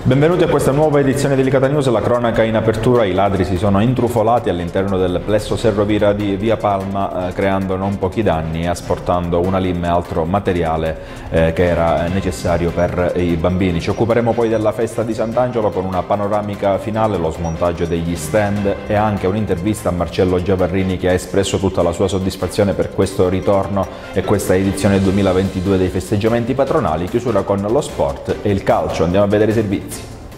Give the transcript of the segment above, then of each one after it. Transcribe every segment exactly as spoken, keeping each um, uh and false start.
Benvenuti a questa nuova edizione di Licata News. La cronaca in apertura: i ladri si sono intrufolati all'interno del plesso Serrovira di Via Palma, eh, creando non pochi danni e asportando una lim e altro materiale eh, che era necessario per i bambini. Ci occuperemo poi della festa di Sant'Angelo con una panoramica finale, lo smontaggio degli stand e anche un'intervista a Marcello Giavarrini, che ha espresso tutta la sua soddisfazione per questo ritorno e questa edizione duemilaventidue dei festeggiamenti patronali. Chiusura con lo sport e il calcio. Andiamo a vedere i servizi.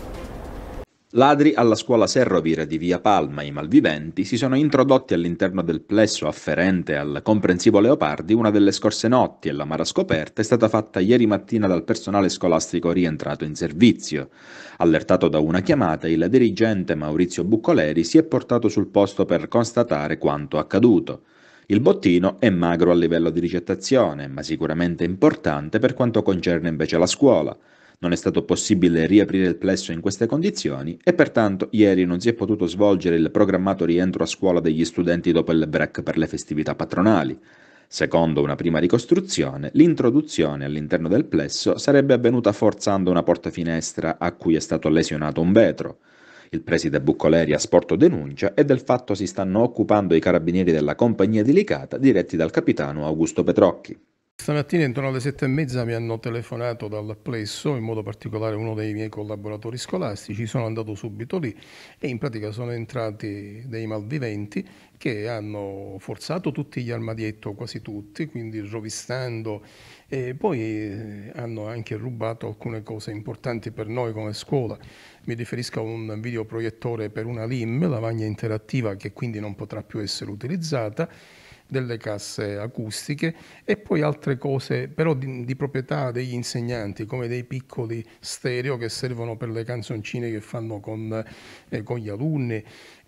Ladri alla scuola Serrovira di Via Palma. I malviventi si sono introdotti all'interno del plesso afferente al comprensivo Leopardi una delle scorse notti e l'amara scoperta è stata fatta ieri mattina dal personale scolastico rientrato in servizio. Allertato da una chiamata, il dirigente Maurizio Buccoleri si è portato sul posto per constatare quanto accaduto. Il bottino è magro a livello di ricettazione, ma sicuramente importante per quanto concerne invece la scuola. Non è stato possibile riaprire il plesso in queste condizioni e pertanto ieri non si è potuto svolgere il programmato rientro a scuola degli studenti dopo il break per le festività patronali. Secondo una prima ricostruzione, l'introduzione all'interno del plesso sarebbe avvenuta forzando una porta-finestra a cui è stato lesionato un vetro. Il preside Buccoleri ha sporto denuncia e del fatto si stanno occupando i carabinieri della compagnia di Licata diretti dal capitano Augusto Petrocchi. Stamattina intorno alle sette e mezza mi hanno telefonato dal plesso, in modo particolare uno dei miei collaboratori scolastici. Sono andato subito lì e in pratica sono entrati dei malviventi che hanno forzato tutti gli armadietti, quasi tutti, quindi rovistando, e poi hanno anche rubato alcune cose importanti per noi come scuola. Mi riferisco a un videoproiettore per una lim, lavagna interattiva, che quindi non potrà più essere utilizzata, delle casse acustiche e poi altre cose però di, di proprietà degli insegnanti, come dei piccoli stereo che servono per le canzoncine che fanno con, eh, con gli alunni,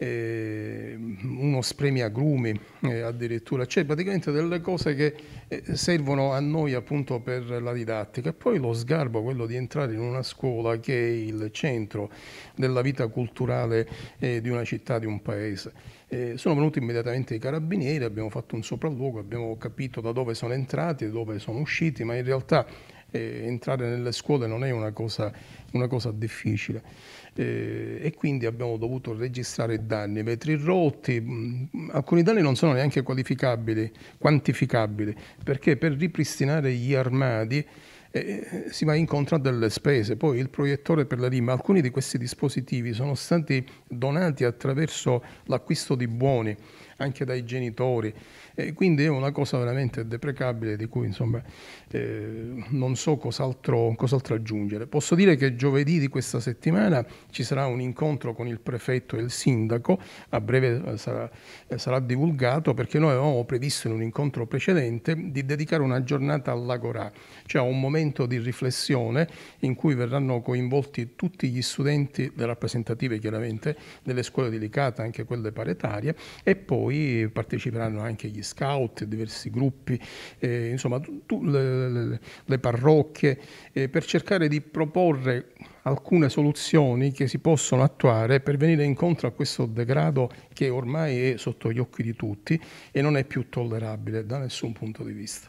eh, uno spremiagrumi eh, addirittura, cioè praticamente delle cose che eh, servono a noi appunto per la didattica. E poi lo sgarbo, quello di entrare in una scuola che è il centro della vita culturale eh, di una città, di un paese. Eh, sono venuti immediatamente i carabinieri, abbiamo fatto un sopralluogo, abbiamo capito da dove sono entrati, da dove sono usciti, ma in realtà eh, entrare nelle scuole non è una cosa, una cosa difficile. Eh, e quindi abbiamo dovuto registrare danni, vetri rotti, mh, alcuni danni non sono neanche qualificabili, quantificabili, perché per ripristinare gli armadi Eh, si va incontro a delle spese. Poi il proiettore per la lim, alcuni di questi dispositivi sono stati donati attraverso l'acquisto di buoni anche dai genitori, e quindi è una cosa veramente deprecabile di cui insomma eh, non so cos'altro, cos'altro aggiungere. Posso dire che giovedì di questa settimana ci sarà un incontro con il prefetto e il sindaco, a breve sarà, sarà divulgato, perché noi avevamo previsto in un incontro precedente di dedicare una giornata all'Agorà, cioè un momento di riflessione in cui verranno coinvolti tutti gli studenti, le rappresentative chiaramente delle scuole di Licata, anche quelle paritarie, e poi parteciperanno anche gli scout, diversi gruppi, eh, insomma tu, le, le, le parrocchie, eh, per cercare di proporre alcune soluzioni che si possono attuare per venire incontro a questo degrado che ormai è sotto gli occhi di tutti e non è più tollerabile da nessun punto di vista.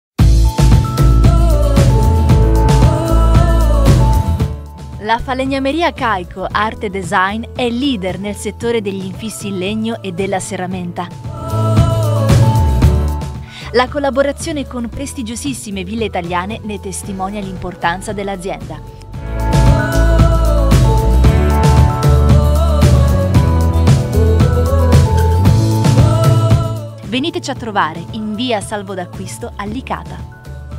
La falegnameria Caico Arte Design è leader nel settore degli infissi in legno e della serramenta. La collaborazione con prestigiosissime ville italiane ne testimonia l'importanza dell'azienda. Veniteci a trovare in via Salvo d'Acquisto a Licata.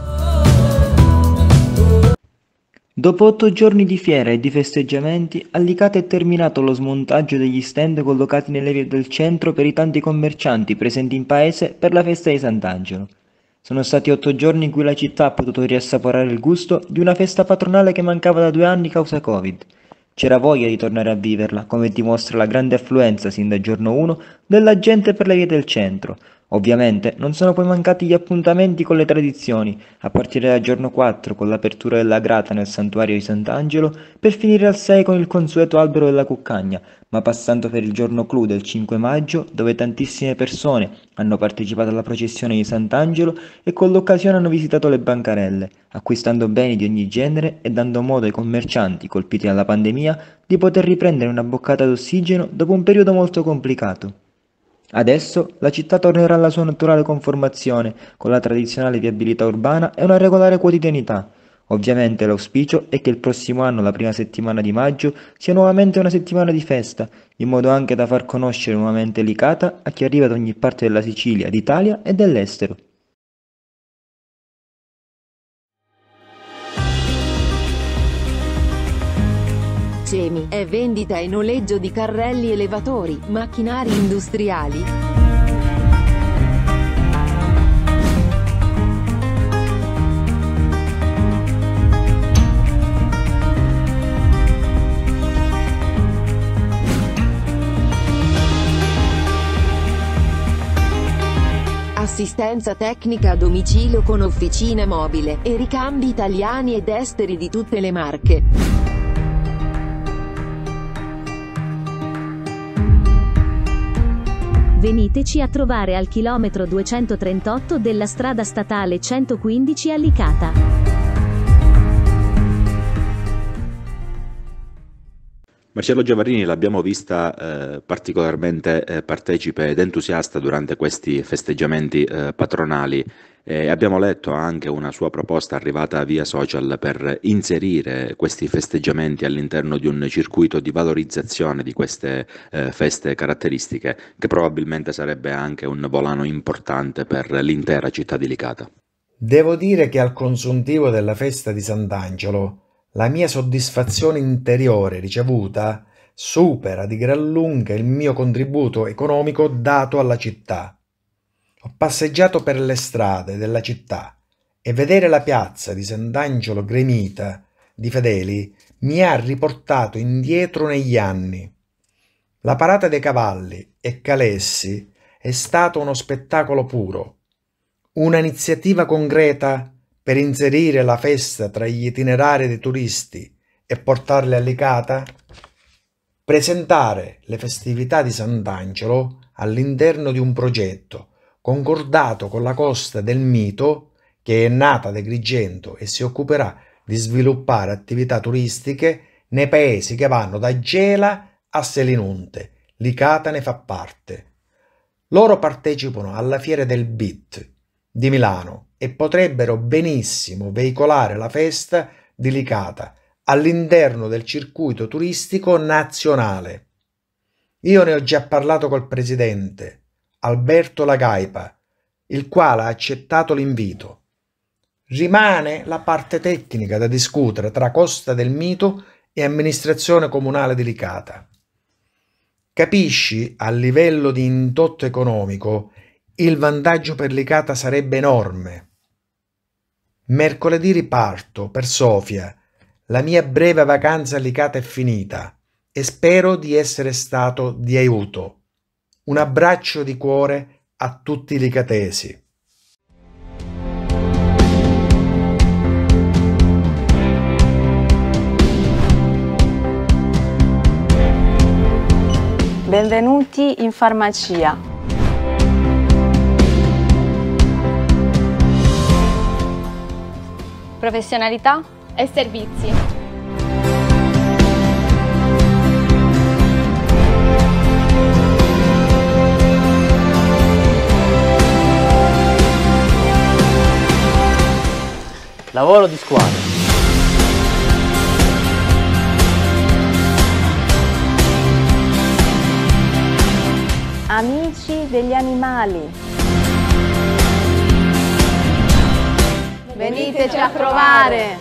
Dopo otto giorni di fiera e di festeggiamenti, a Licata è terminato lo smontaggio degli stand collocati nelle vie del centro per i tanti commercianti presenti in paese per la festa di Sant'Angelo. Sono stati otto giorni in cui la città ha potuto riassaporare il gusto di una festa patronale che mancava da due anni causa Covid. C'era voglia di tornare a viverla, come dimostra la grande affluenza sin dal giorno uno della gente per le vie del centro, Ovviamente non sono poi mancati gli appuntamenti con le tradizioni, a partire dal giorno quattro con l'apertura della grata nel santuario di Sant'Angelo, per finire al sei con il consueto albero della cuccagna, ma passando per il giorno clou del cinque maggio, dove tantissime persone hanno partecipato alla processione di Sant'Angelo e con l'occasione hanno visitato le bancarelle, acquistando beni di ogni genere e dando modo ai commercianti colpiti dalla pandemia di poter riprendere una boccata d'ossigeno dopo un periodo molto complicato. Adesso la città tornerà alla sua naturale conformazione, con la tradizionale viabilità urbana e una regolare quotidianità. Ovviamente l'auspicio è che il prossimo anno, la prima settimana di maggio, sia nuovamente una settimana di festa, in modo anche da far conoscere nuovamente Licata a chi arriva da ogni parte della Sicilia, d'Italia e dell'estero. Cemi è vendita e noleggio di carrelli elevatori, macchinari industriali. Assistenza tecnica a domicilio con officina mobile e ricambi italiani ed esteri di tutte le marche. Veniteci a trovare al chilometro duecentotrentotto della strada statale centoquindici a Licata. Marcello Giavarini l'abbiamo vista eh, particolarmente eh, partecipe ed entusiasta durante questi festeggiamenti eh, patronali e abbiamo letto anche una sua proposta arrivata via social per inserire questi festeggiamenti all'interno di un circuito di valorizzazione di queste eh, feste caratteristiche, che probabilmente sarebbe anche un volano importante per l'intera città di Licata. Devo dire che al consuntivo della festa di Sant'Angelo la mia soddisfazione interiore ricevuta supera di gran lunga il mio contributo economico dato alla città. Ho passeggiato per le strade della città e vedere la piazza di Sant'Angelo gremita di fedeli mi ha riportato indietro negli anni. La parata dei cavalli e calessi è stato uno spettacolo puro, una iniziativa concreta per inserire la festa tra gli itinerari dei turisti e portarli a Licata. Presentare le festività di Sant'Angelo all'interno di un progetto concordato con la Costa del Mito, che è nata ad Agrigento e si occuperà di sviluppare attività turistiche nei paesi che vanno da Gela a Selinunte. Licata ne fa parte. Loro partecipano alla Fiera del Beat di Milano e potrebbero benissimo veicolare la festa di Licata all'interno del circuito turistico nazionale. Io ne ho già parlato col presidente Alberto Lagaipa, il quale ha accettato l'invito. Rimane la parte tecnica da discutere tra Costa del Mito e amministrazione comunale di Licata. Capisci, a livello di indotto economico, il vantaggio per Licata sarebbe enorme. Mercoledì riparto per Sofia. La mia breve vacanza a Licata è finita e spero di essere stato di aiuto. Un abbraccio di cuore a tutti i licatesi. Benvenuti in farmacia. Professionalità e servizi. Lavoro di squadra. Amici degli animali. Veniteci a trovare.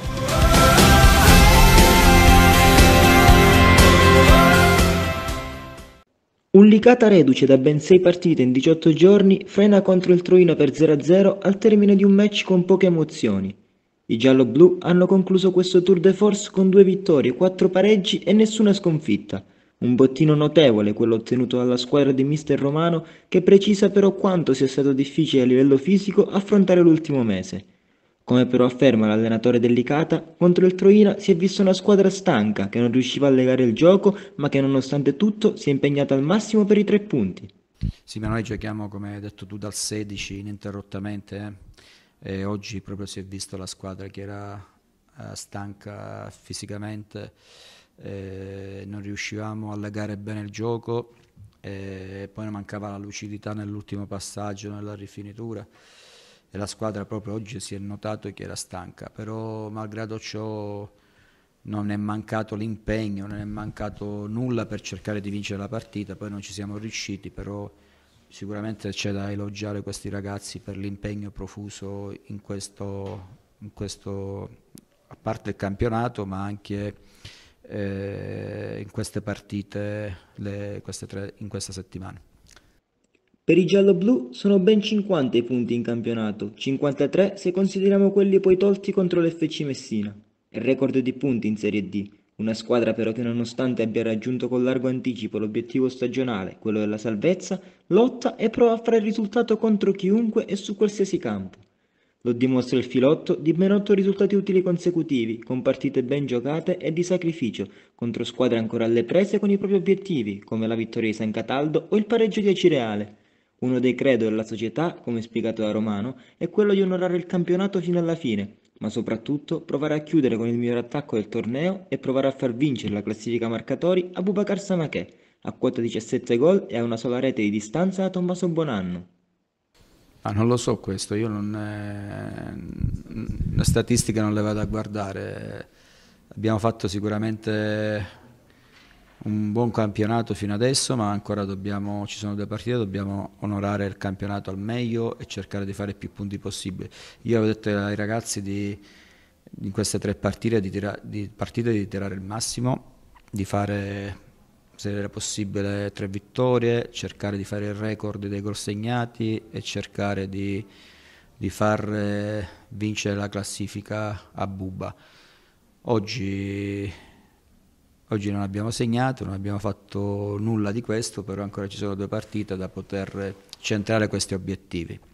Un Licata reduce da ben sei partite in diciotto giorni frena contro il Troino per zero a zero al termine di un match con poche emozioni. I giallo-blu hanno concluso questo tour de force con due vittorie, quattro pareggi e nessuna sconfitta. Un bottino notevole quello ottenuto dalla squadra di mister Romano, che precisa però quanto sia stato difficile a livello fisico affrontare l'ultimo mese. Come però afferma l'allenatore del Licata, contro il Troina si è vista una squadra stanca che non riusciva a legare il gioco, ma che nonostante tutto si è impegnata al massimo per i tre punti. Sì, ma noi giochiamo, come hai detto tu, dal sedici ininterrottamente, eh? E oggi proprio si è visto la squadra che era eh, stanca fisicamente, eh, non riuscivamo a legare bene il gioco, e poi mancava la lucidità nell'ultimo passaggio, nella rifinitura, e la squadra proprio oggi si è notato che era stanca, però malgrado ciò non è mancato l'impegno, non è mancato nulla per cercare di vincere la partita, poi non ci siamo riusciti, però sicuramente c'è da elogiare questi ragazzi per l'impegno profuso in questo, in questo, a parte il campionato, ma anche eh, in queste partite, le, queste tre, in questa settimana. Per i gialloblu sono ben cinquanta i punti in campionato, cinquantatré se consideriamo quelli poi tolti contro l'F C Messina. Il record di punti in Serie D, una squadra però che nonostante abbia raggiunto con largo anticipo l'obiettivo stagionale, quello della salvezza, lotta e prova a fare il risultato contro chiunque e su qualsiasi campo. Lo dimostra il filotto di ben otto risultati utili consecutivi, con partite ben giocate e di sacrificio, contro squadre ancora alle prese con i propri obiettivi, come la vittoria di San Cataldo o il pareggio di Acireale. Uno dei credo della società, come spiegato da Romano, è quello di onorare il campionato fino alla fine, ma soprattutto provare a chiudere con il miglior attacco del torneo e provare a far vincere la classifica marcatori a Boubacar Samaké, a quota diciassette gol e a una sola rete di distanza da Tommaso Bonanno. Ah, non lo so questo, io non, eh, le statistiche non le vado a guardare, abbiamo fatto sicuramente un buon campionato fino adesso, ma ancora dobbiamo, ci sono due partite, dobbiamo onorare il campionato al meglio e cercare di fare più punti possibili. Io avevo detto ai ragazzi di, in queste tre partite di, tira, di partite di tirare il massimo, di fare, se era possibile, tre vittorie, cercare di fare il record dei gol segnati e cercare di, di far vincere la classifica a Buba. Oggi Oggi non abbiamo segnato, non abbiamo fatto nulla di questo, però ancora ci sono due partite da poter centrare questi obiettivi.